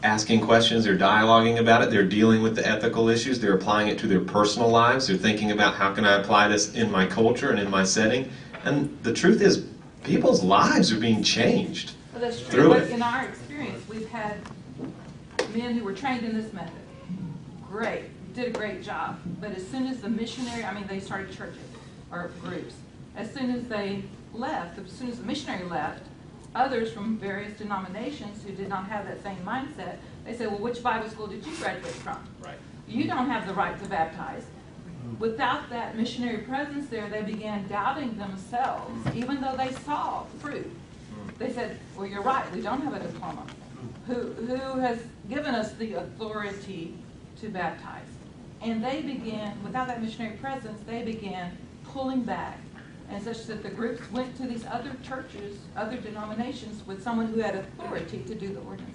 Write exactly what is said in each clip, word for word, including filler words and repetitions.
asking questions, they're dialoguing about it, they're dealing with the ethical issues, they're applying it to their personal lives, they're thinking about how can I apply this in my culture and in my setting. And the truth is, people's lives are being changed well, that's true. through But it. in our experience, we've had men who were trained in this method. Great, did a great job. But as soon as the missionary, I mean, they started churches or groups. As soon as they left, as soon as the missionary left, others from various denominations who did not have that same mindset, they said, well, which Bible school did you graduate from? Right. You don't have the right to baptize. Without that missionary presence there, they began doubting themselves, even though they saw fruit. They said, well, you're right, we don't have a diploma. Who, who has given us the authority to baptize? And they began, without that missionary presence, they began pulling back, and such that the groups went to these other churches, other denominations, with someone who had authority to do the ordinance.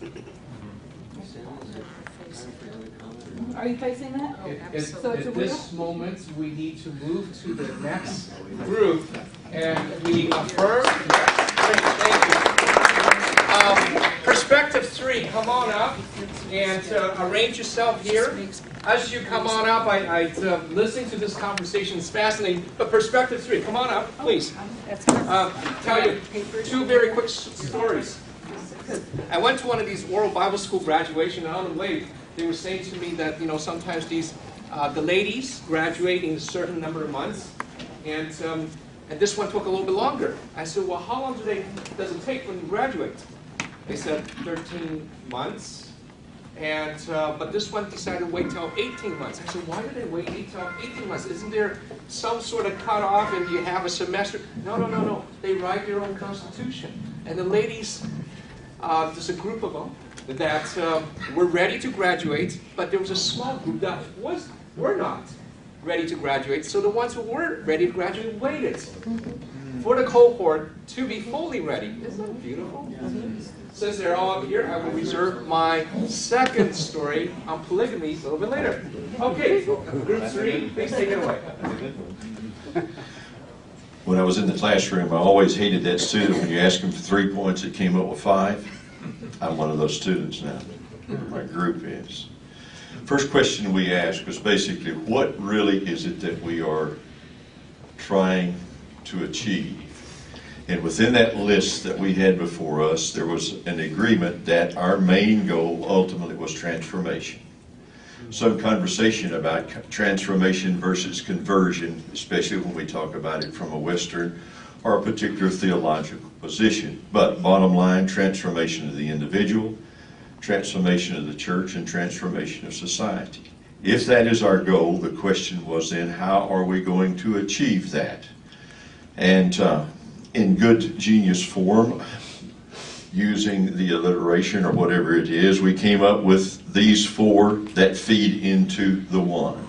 Are you facing that? It- Oh, it- so it's a At this moment, we need to move to the next group, and we affirm. Thank you. Um, perspective three, come on up and uh, arrange yourself here. As you come on up, I, I uh, listening to this conversation is fascinating. But perspective three, come on up, please. Uh, tell you two very quick s- stories. I went to one of these oral Bible school graduation, and on the way, they were saying to me that, you know, sometimes these, uh, the ladies graduate in a certain number of months, and um, and this one took a little bit longer. I said, well, how long do they, does it take when you graduate? They said thirteen months, and uh, but this one decided to wait till eighteen months. I said, why did they wait till eighteen months? Isn't there some sort of cutoff, and you have a semester? No, no, no, no. They write their own constitution, and the ladies, uh, there's a group of them that um, were ready to graduate, but there was a small group that was were not ready to graduate. So the ones who were ready to graduate waited for the cohort to be fully ready. Isn't that beautiful? Since they're all up here, I will reserve my second story on polygamy a little bit later. Okay, group three, please take it away. When I was in the classroom, I always hated that student when you ask him for three points, it came up with five. I'm one of those students now. My group is. First question we asked was basically, what really is it that we are trying to achieve? And within that list that we had before us, there was an agreement that our main goal ultimately was transformation. Some conversation about transformation versus conversion, especially when we talk about it from a Western or a particular theological position. But bottom line, transformation of the individual, transformation of the church, and transformation of society. If that is our goal, the question was then, how are we going to achieve that? And uh, in good genius form, using the alliteration or whatever it is, we came up with these four that feed into the one.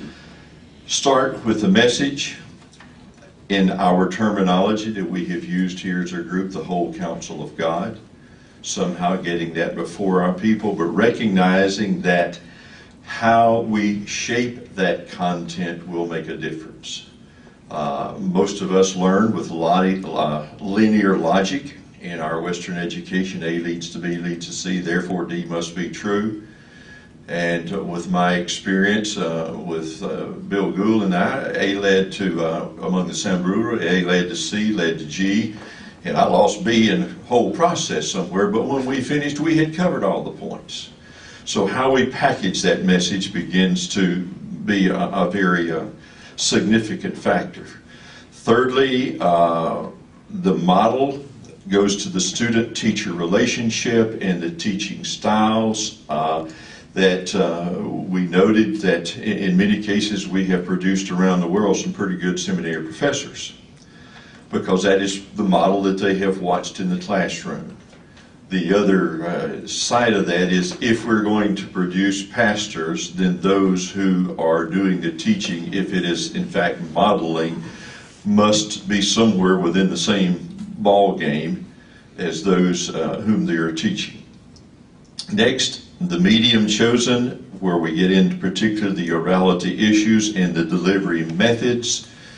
Start with the message. In our terminology that we have used here as a group, the whole counsel of God, somehow getting that before our people, but recognizing that how we shape that content will make a difference. Uh, most of us learn with uh, linear logic in our Western education. A leads to B leads to C, therefore D must be true. And uh, with my experience uh, with uh, Bill Gould and I, A led to, uh, among the Samburu, A led to C, led to G, and I lost B in the whole process somewhere, but when we finished, we had covered all the points. So how we package that message begins to be a, a very uh, significant factor. Thirdly, uh, the model goes to the student-teacher relationship and the teaching styles. Uh, that uh, we noted that in, in many cases we have produced around the world some pretty good seminary professors, because that is the model that they have watched in the classroom. The other uh, side of that is, if we're going to produce pastors, then those who are doing the teaching, if it is in fact modeling, must be somewhere within the same ball game as those uh, whom they are teaching. Next, the medium chosen, where we get into particularly the orality issues and the delivery methods.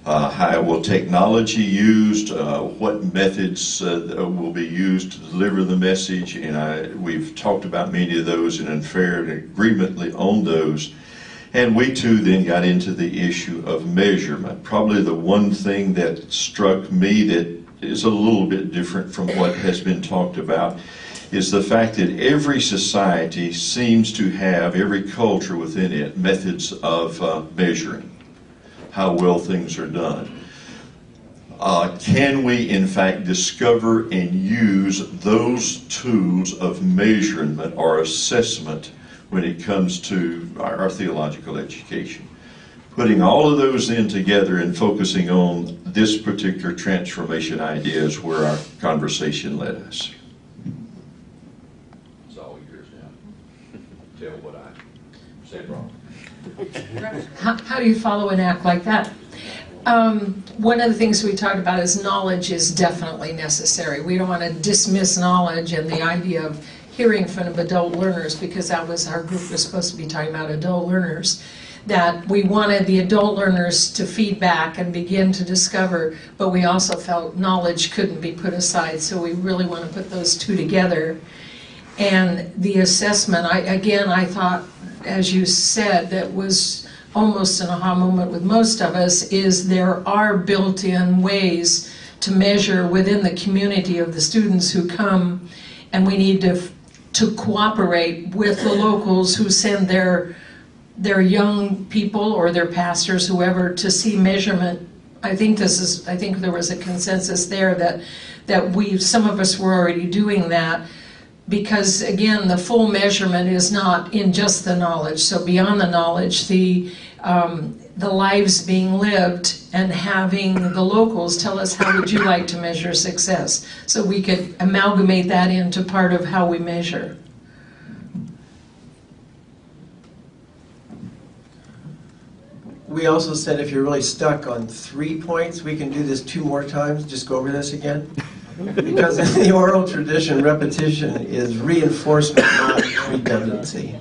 Uh, how will technology used? Uh, what methods uh, will be used to deliver the message? And I, we've talked about many of those and inferred agreemently on those. And we too then got into the issue of measurement. Probably the one thing that struck me that is a little bit different from what has been talked about is the fact that every society seems to have, every culture within it, methods of uh, measuring how well things are done. Uh, can we in fact discover and use those tools of measurement or assessment when it comes to our, our theological education? Putting all of those in together and focusing on this particular transformation idea is where our conversation led us. It's all yours now. Tell what I said wrong. How, how do you follow an act like that? Um, one of the things we talked about is knowledge is definitely necessary. We don't want to dismiss knowledge and the idea of hearing from adult learners, because that was our group was supposed to be talking about adult learners, that we wanted the adult learners to feedback and begin to discover, but we also felt knowledge couldn't be put aside, so we really want to put those two together. And the assessment, I, again, I thought, as you said, that was almost an aha moment with most of us, is there are built-in ways to measure within the community of the students who come, and we need to to cooperate with the locals who send their their young people or their pastors, whoever, to see measurement. I think this is, I think there was a consensus there that that we, some of us were already doing that, because again, the full measurement is not in just the knowledge. So beyond the knowledge, the um, the lives being lived, and having the locals tell us, how would you like to measure success? So we could amalgamate that into part of how we measure. We also said if you're really stuck on three points, we can do this two more times, just go over this again. Because in the oral tradition, repetition is reinforcement, not redundancy.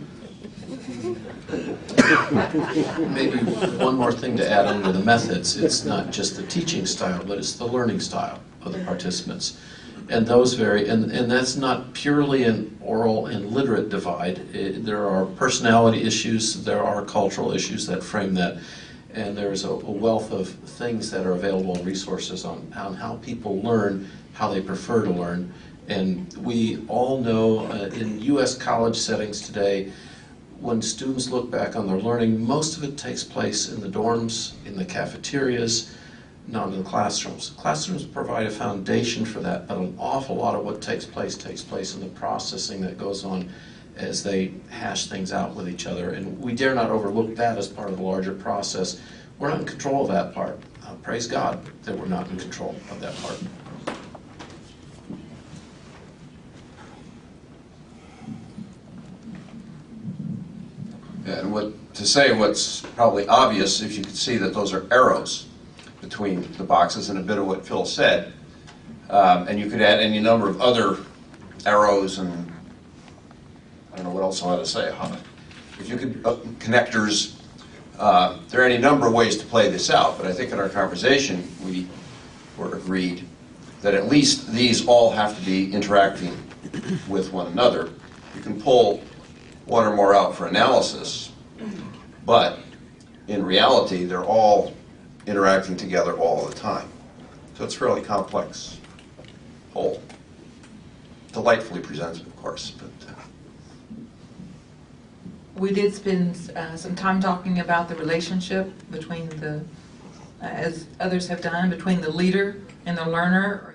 Maybe one more thing to add under the methods. It's not just the teaching style, but it's the learning style of the participants. And those vary, and, and that's not purely an oral and literate divide. It, there are personality issues, there are cultural issues that frame that, and there's a, a wealth of things that are available and resources on, on how people learn, how they prefer to learn. And we all know uh, in U S college settings today, when students look back on their learning, most of it takes place in the dorms, in the cafeterias, not in the classrooms. Classrooms provide a foundation for that, but an awful lot of what takes place takes place in the processing that goes on as they hash things out with each other. And we dare not overlook that as part of the larger process. We're not in control of that part. Uh, praise God that we're not in control of that part. And what to say what's probably obvious, if you could see that those are arrows between the boxes, and a bit of what Phil said. Um, and you could add any number of other arrows, and I don't know what else I ought to say. Huh? If you could, uh, connectors, uh, there are any number of ways to play this out, but I think in our conversation we were agreed that at least these all have to be interacting with one another. You can pull one or more out for analysis, but in reality they're all interacting together all the time. So it's a fairly complex whole. Delightfully presented, of course. But, uh... We did spend uh, some time talking about the relationship between the, uh, as others have done, between the leader and the learner,